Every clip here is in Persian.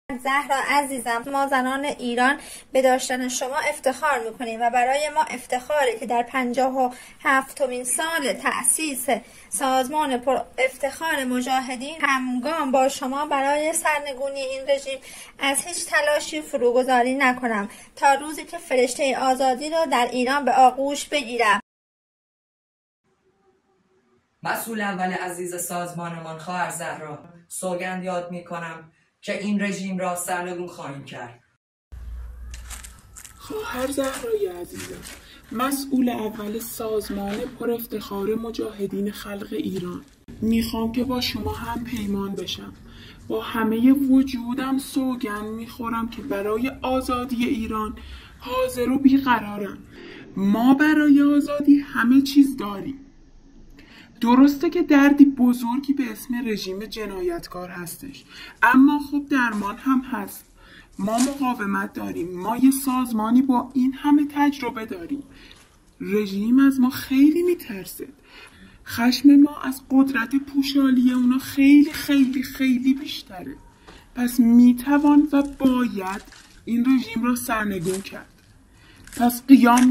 زهرا عزیزم، ما زنان ایران به داشتن شما افتخار میکنیم و برای ما افتخاری که در 57مین سال تأسیس سازمان پر افتخار مجاهدین همگام با شما برای سرنگونی این رژیم از هیچ تلاشی فروگذاری نکنم تا روزی که فرشته آزادی رو در ایران به آغوش بگیرم. مسئول اول عزیز سازمانمان خواهر زهرا، سوگند یاد میکنم که این رژیم را سرنگون خواهیم کرد. خواهر زهرای عزیزم، مسئول اول سازمان پر افتخار مجاهدین خلق ایران، میخوام که با شما هم پیمان بشم. با همه وجودم سوگند میخورم که برای آزادی ایران حاضر و بیقرارم. ما برای آزادی همه چیز داریم. درسته که دردی بزرگی به اسم رژیم جنایتکار هستش، اما خب درمان هم هست. ما مقاومت داریم، ما یه سازمانی با این همه تجربه داریم. رژیم از ما خیلی میترسه. خشم ما از قدرت پوشالی اونا خیلی خیلی خیلی بیشتره. پس میتوان و باید این رژیم را سرنگون کرد. پس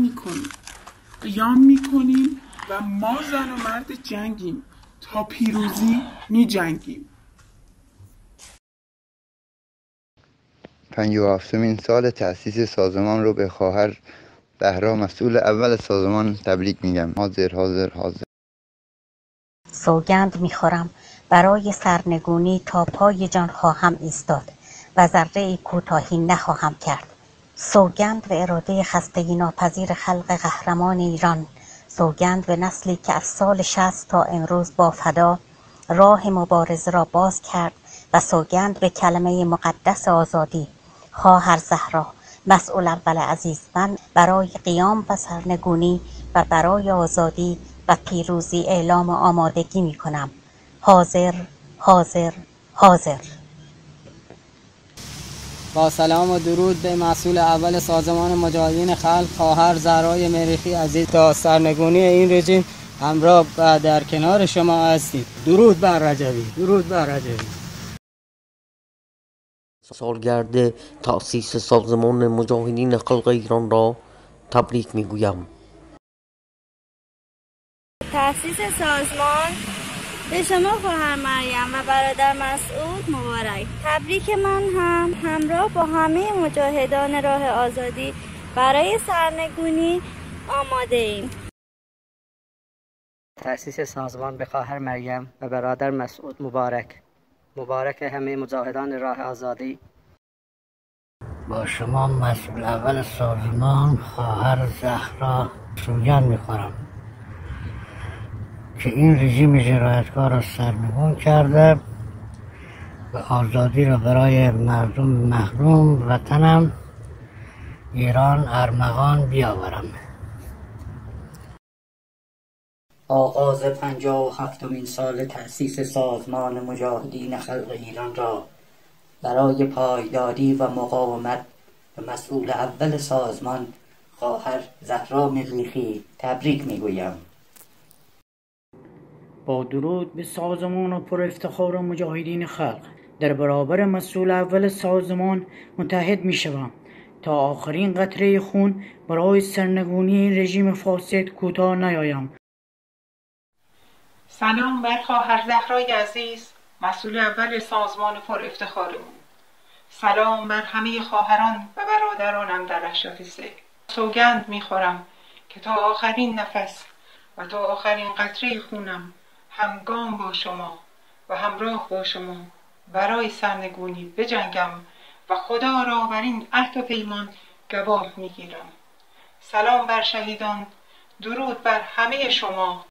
قیام میکنیم و ما زن و مرد جنگیم، تا پیروزی می جنگیم. 57مین سال تأسیس سازمان رو به خواهر زهرا، مسئول اول سازمان، تبریک میگم. حاضر. سوگند میخورم برای سرنگونی تا پای جان خواهم ایستاد و ذره کوتاهی نخواهم کرد. سوگند به اراده خستگی ناپذیر خلق قهرمان ایران، سوگند به نسلی که از سال 60 تا امروز با فدا راه مبارزه را باز کرد و سوگند به کلمه مقدس آزادی. خواهر زهرا، مسئول اول عزیز، من برای قیام و سرنگونی و برای آزادی و پیروزی اعلام آمادگی می کنم. حاضر. با سلام و درود به مسئول اول سازمان مجاهدین خلق خواهر زهرای مریخی عزیز، تا سرنگونی این رژیم همراه و در کنار شما هستیم. درود بر رجبی. سالگرد تأسیس سازمان مجاهدین خلق ایران را تبریک میگویم. تأسیس سازمان به شما خواهر مریم و برادر مسعود مبارک. تبریک. من هم همراه با همه مجاهدان راه آزادی برای سرنگونی آماده ایم. تأسیس سازمان به خواهر مریم و برادر مسعود مبارک همه مجاهدان راه آزادی. با شما مسئول اول سازمان خواهر زهرا سوگند میخورم که این رژیم جنایتکار را سرنگون کرده و آزادی را برای مردم محروم وطنم ایران ارمغان بیاورم. آغاز 57مین سال تأسیس سازمان مجاهدین خلق ایران را برای پایداری و مقاومت به مسئول اول سازمان خواهر زهرا مریخی تبریک میگویم. با درود به سازمان پر افتخار مجاهدین خلق، در برابر مسئول اول سازمان متحد می شوم تا آخرین قطره خون برای سرنگونی این رژیم فاسد کوتاه نیایم. سلام بر خواهر زهرای عزیز، مسئول اول سازمان پر افتخارمون. سلام بر همه خواهران و برادرانم در رشات سه. سوگند میخورم که تا آخرین نفس و تا آخرین قطره خونم همگام با شما و همراه با شما برای سرنگونی بجنگم و خدا را بر این عهد و پیمان گواه میگیرم. سلام بر شهیدان، درود بر همه شما.